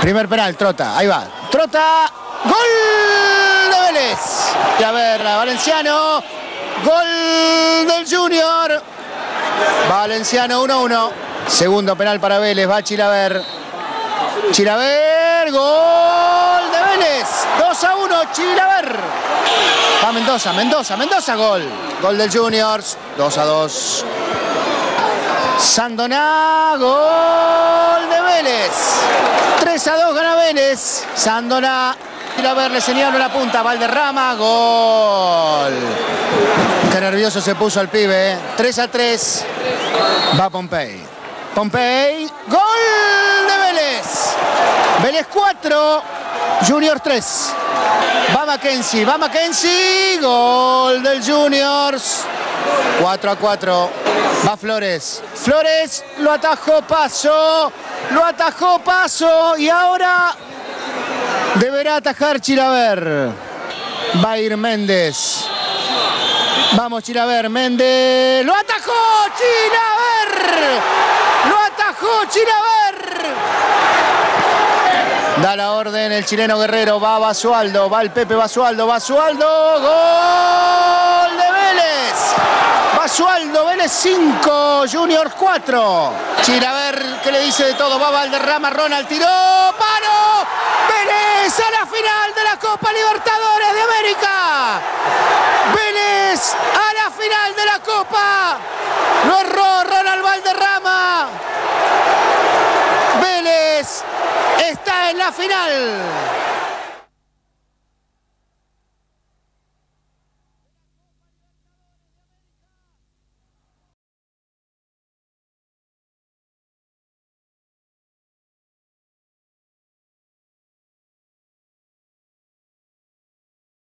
Primer penal, Trota, ahí va. Trota, gol de Vélez. Y a ver, Valenciano, gol del Junior. Valenciano 1-1. Segundo penal para Vélez, va Chilaver. Chilaver, gol de Vélez. 2-1, Chilaver. Va Mendoza, Mendoza, gol. Gol del Juniors, 2-2. Sandoná, gol de Vélez. 3-2 gana Vélez. Sandoná. Chilaver le señala la punta. Valderrama, gol. Qué nervioso se puso el pibe. 3-3. Va Pompey. Pompey, gol de Vélez. Vélez 4, Junior 3. Va Mackenzie, gol del Juniors. 4-4. Va Flores. Flores lo atajó Paso. Y ahora deberá atajar Chilaver. Va a ir Méndez. Vamos Chilaver, Méndez. ¡Lo atajó Chilaver! Da la orden el chileno Guerrero. Va Basualdo. Va el Pepe Basualdo. Gol de Vélez. Basualdo, Vélez 5, Junior 4. Chilaver, que le dice de todo. Va Valderrama, Ronald tiró. ¡Palo! Vélez a la final de la Copa Libertadores de América. Vélez a la final de la Copa. Lo erró Ronald Valderrama. Vélez está en la final.